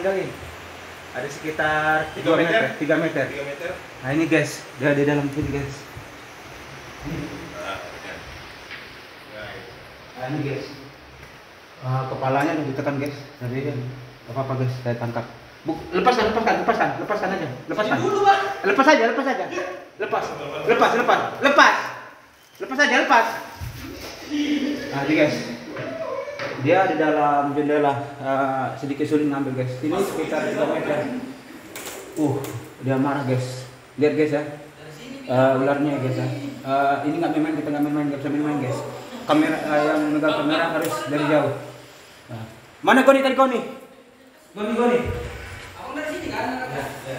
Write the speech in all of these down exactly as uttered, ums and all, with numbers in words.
yang gali. Ada sekitar tiga meter. tiga meter. tiga meter. Nah ini guys, dia di dalam sini guys. Nah ini guys. Uh, kepalanya udah ditekan guys. Tadi dia. Gak apa-apa guys, saya tangkap. Buk, lepaskan, lepaskan, lepaskan, lepaskan aja, lepaskan. Dulu, Pak. Lepas aja, lepas aja. Lepas, lepas, lepas, lepas. Lepas aja, lepas. Nah ini guys. Dia di dalam jendela, uh, sedikit sulit ngambil guys. Ini sekitar tiga meter. Uh, dia marah guys. Lihat guys ya. Uh, ularnya guys ya. Uh, ini nggak main-main, kita nggak main-main, nggak bisa main-main guys. Kamera uh, yang megang kamera harus dari jauh. Nah. Mana Goni tadi Goni? Goni Goni. Aku dari sini kan. Ya, ya.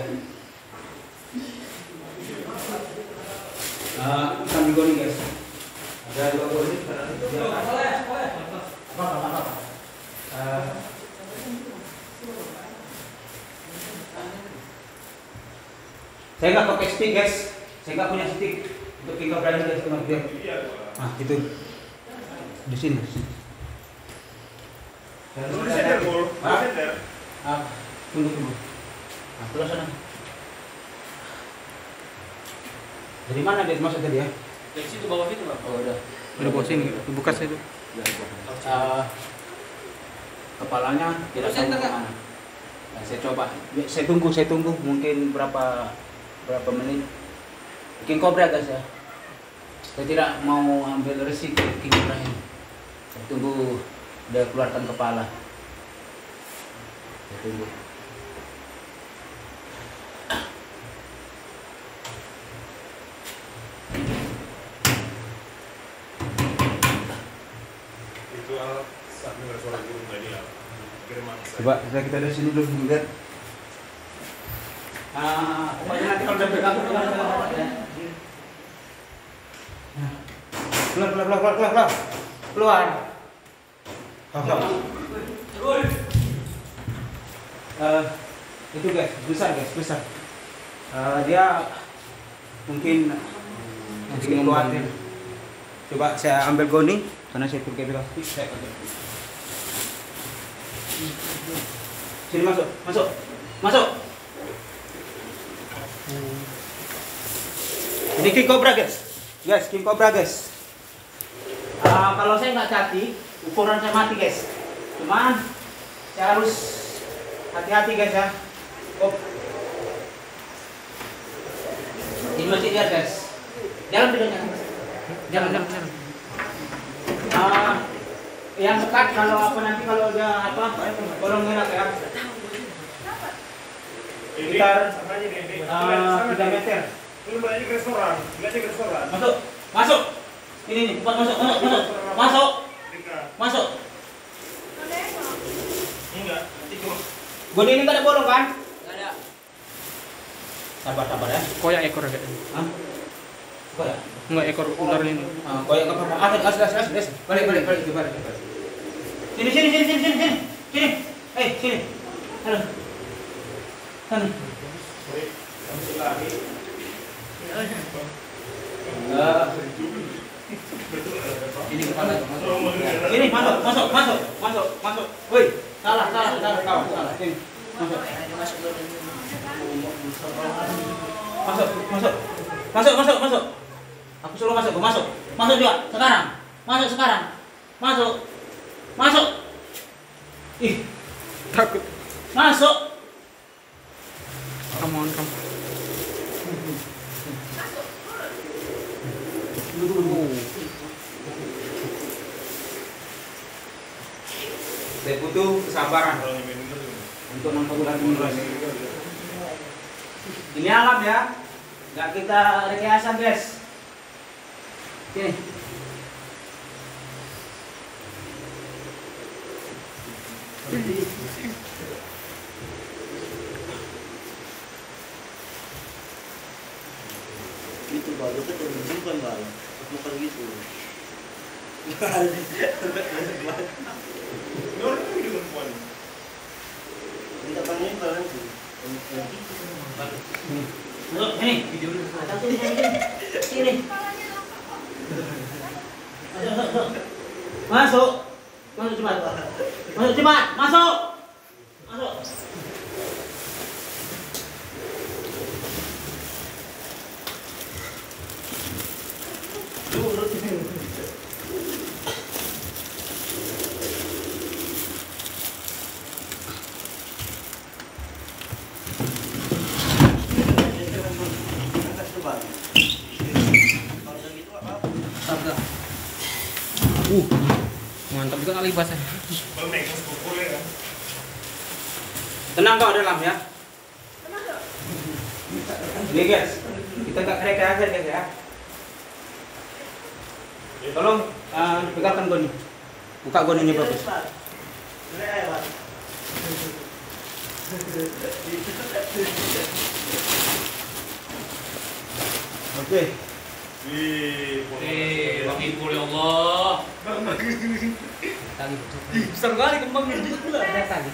Uh, sambil Goni guys. Ada dua Goni. Apa, apa, apa. Uh, saya nggak pakai stick guys, saya nggak punya stick untuk tinggal berani guys kemarin. Ah itu di sini. Ah, tunggu tunggu. Nah, terus sana. Dari mana dia masuk tadi ya? Dari situ bawah itu bang. Oh udah. Udah bawa sini, buka saya itu. Uh, kepalanya tidak tahu kemana. Nah, saya coba, saya tunggu, saya tunggu mungkin berapa berapa menit. King Cobra guys ya. Saya tidak mau ambil resiko King Cobra ini. Saya tunggu dia keluarkan kepala. Saya tunggu. Coba kita kita dari sini dulu lihat. Ah, pokoknya nanti kalau udah bergabung keluar keluar ya. Keluar keluar keluar keluar keluar. Keluar. Keluar. Uh, itu guys, besar guys, besar. Uh, dia mungkin masih keluarin. Coba saya ambil Goni karena saya pakai plastik, saya pakai. Sini masuk, masuk, masuk. Ini King Cobra guys, guys King Cobra guys. Uh, kalau saya nggak hati, ukuran saya mati guys. Cuman saya harus hati-hati guys ya. Oh. Ini masih lihat guys. Jalan videonya. Jalan, jalan, jalan. Uh, yang dekat kalau apa nanti kalau dia apa tolong ngerak ya. Sekitar uh, tiga meter. Ini balik ke restoran, balik ke restoran. Masuk, masuk. Ini nih, cepat masuk, masuk, masuk, masuk, masuk. Enggak, nanti cuma. Goni ini nggak ada bolong kan? Nggak ada. Sabar, sabar ya. Koyak ekor agak. Hah? Koyak? Enggak ekor ular ini. Ah, koyak nggak apa-apa. Ah, asli, asli, asli, asli. Balik, balik, balik, balik, balik. Sini, sini, sini, sini, sini, sini, sini. Eh, sini. Halo. Sana. Uh, ini kepala masuk. Ini masuk, masuk, masuk, masuk, masuk. Woi, salah, salah, salah, kawan, salah. Sini, masuk. Masuk, masuk, masuk, masuk, masuk. Aku suruh masuk, masuk, masuk juga. Sekarang, masuk sekarang, masuk, masuk. Ih, Takut. masuk. Come on, come. Saya butuh kesabaran untuk nangkep ular terus. Ini alam ya, nggak kita rekayasa guys. Sini. Gitu baru tuh terjunkan bang, bukan gitu. Minta panggil barang sih. Masuk sini. Sini. Masuk, masuk. Masuk cepat. Masuk cepat. Masuk. Masuk. juga nggak lagi basah. Bang naik ke pukul ya kan. Tenang kau dalam ya. Ini guys, kita nggak kerek aja guys ya. Tolong uh, pegangkan goni, buka goninya bagus. Oke. Wih, Eh, Bang Ipul ya Allah. Tali. Ih, besar kali kembangnya. Ada tali.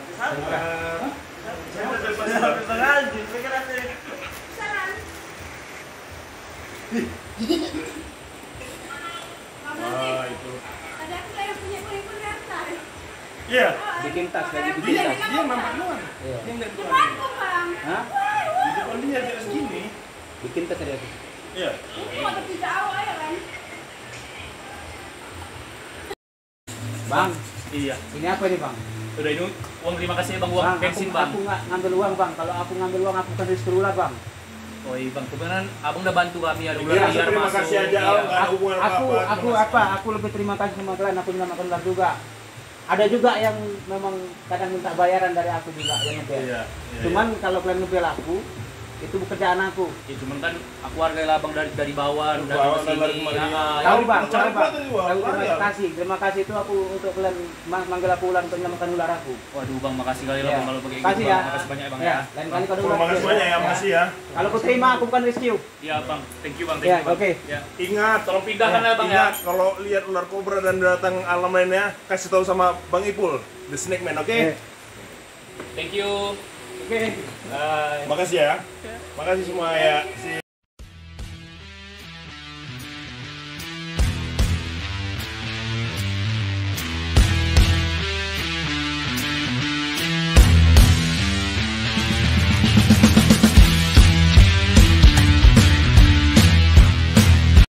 Ah, itu. Ada aku yang punya kulit atas. Iya. Bikin tas lagi bikin Dia tas. dia nampak luar. Iya. Dia ngeliat luar. Depanku bang. Hah? Di depan dia dia segini. Bikin tas tadi aku. Iya. Ini mau lebih jauh ya kan? Bang, Iya. ini apa nih bang? Udah ini uang terima kasih Bang, uang Bang, bensin aku, Bang. aku nggak ngambil uang bang. Kalau aku ngambil uang aku kan rezeki ular bang. Oh iya Bang, kebenaran Abang udah bantu kami ada Iya, ular liar terima masuk. kasih aja, Iya. Om. Nggak ada Aku, hubungan aku, apa-apa, aku terima apa? Aku lebih terima kasih sama kalian. Aku menyelamatkan ular juga. Ada juga yang memang kadang minta bayaran dari aku juga yang ngepel. Iya. iya, Cuman kalau kalian ngepel aku, itu pekerjaan aku. Ya cuman kan aku warga Labang dari dari bawah Dari udah bawah, ke sini. dari kemarin, Ah, ya. ah, Tahu ya. bang, Macam tahu apa bang. tadi, Bang? Tahu, terima Bayar. kasih, terima kasih itu aku untuk kalian ma- manggil aku ular untuk menyelamatkan ular aku. Waduh Bang, makasih kali lah Ya. Bang kalau begitu. Kasih Bang. ya. Makasih banyak Bang Ya, ya. lain kali kalau Terima kasih banyak ya, makasih ya. Kalau aku terima aku bukan rescue. Iya Bang, thank you Bang, thank Ya, you Bang. oke. Ya. Ingat, Tolong pindahkan Ya, ya Bang ya. ingat kalau lihat ular kobra dan datang alam lainnya, kasih tahu sama Bang Ipul, the Snake Man, oke? Eh, Thank you. Oke. Bye. Makasih ya. Makasih semua ya. Si